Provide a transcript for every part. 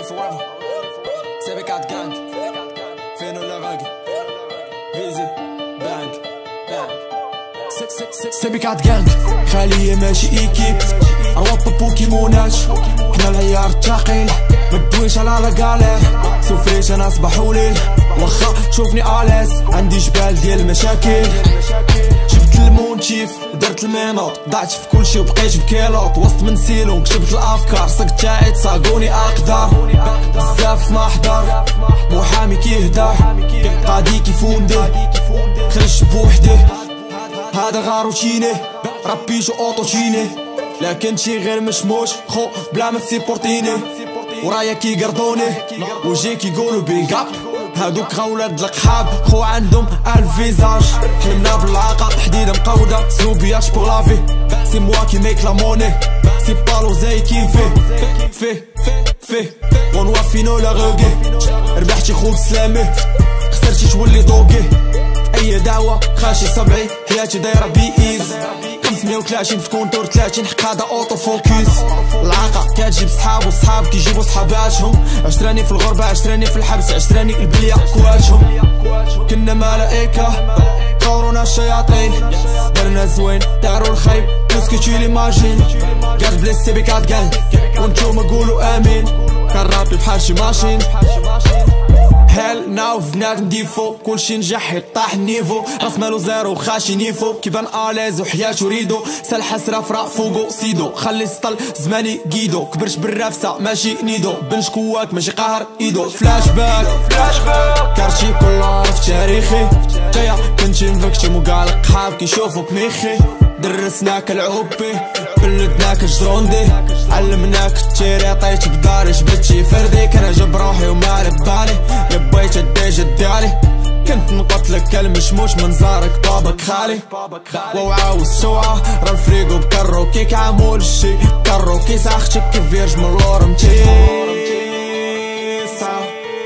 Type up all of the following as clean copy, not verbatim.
forever. CB4 gang, فينو العراقي فيزي بانك CB4 gang خالية ماشي ايكيب رواب بوكيمونات حنا العيار الثقيل متدويش على رقالة سوفريش انا صباح وليل واخا تشوفني اليس عندي جبال ديال المشاكل جبت المونتيف ودرت المينوط ضعت في كلشي وبقيت بكيلوط وسط من سيلون كتبت الافكار سقت تاعي تصاقوني اقدر بزاف ما حضر محامي كيهدر قاضي كيفوندي خرج بوحدي هذا غا روتيني رابيجو اوطوتيني لكن شي غير مشموش خو بلا ما تسيبورتيني ورايا كيقردوني وجي كيقولو بيك اب هادوك غا ولاد القحاب خو عندهم الفيزاج حلمنا بالعاقة حديدة مقودة سلوبياش بوغ لافي سي موا كي ميك لا موني سي بالو زي كيفي فيه غنوا فينو لا غوكي ربحتي خوك سلامي خسرتي تولي دوكي اي دعوة خاشي صبعي حياتي دايرة بيئيز 530 في كونتور 30 حق هذا اوتو فوكس العاقة كتجيب صحاب وصحاب كيجيبو صحاباتهم عشراني في الغربة عشراني في الحبس عشراني البلية كواتهم كنا ملائكة كورونا الشياطين درنا زوين دارو الخيب نسكتي ليماجين قاد بلي CB4 gang وانتوما قولوا امين كان رابي بحال شي ماشين هيل ناو في بنادم ديفو كلشي نجح يطاح النيفو راس مالو زيرو خاشي نيفو كيبان اليز وحياتو ريدو سال حسرة فرا فوقو سيدو خلي سطل زماني قيدو كبرت بالرافسة ماشي نيدو بنش كواك ماشي قهر ايدو فلاش باك كارتي كل عرف تاريخي جايا كنتي مفكتي مقالق قحاب كيشوفوك ميخي درسناك العوبي بلدناك جروندي علمناك التيري عطيت بداري جبدتي فردي كان جاب روحي ومالي ببالي لبيت الديجا ديالي كنت نقتلك المشموش من زارك بابك خالي وعاوز شوعة راه الفريقو بكرو كيك عامول الشي كرو كيس اختك كيف فيرج من اللور متيسة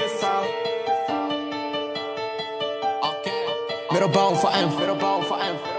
ميرو باو فاهم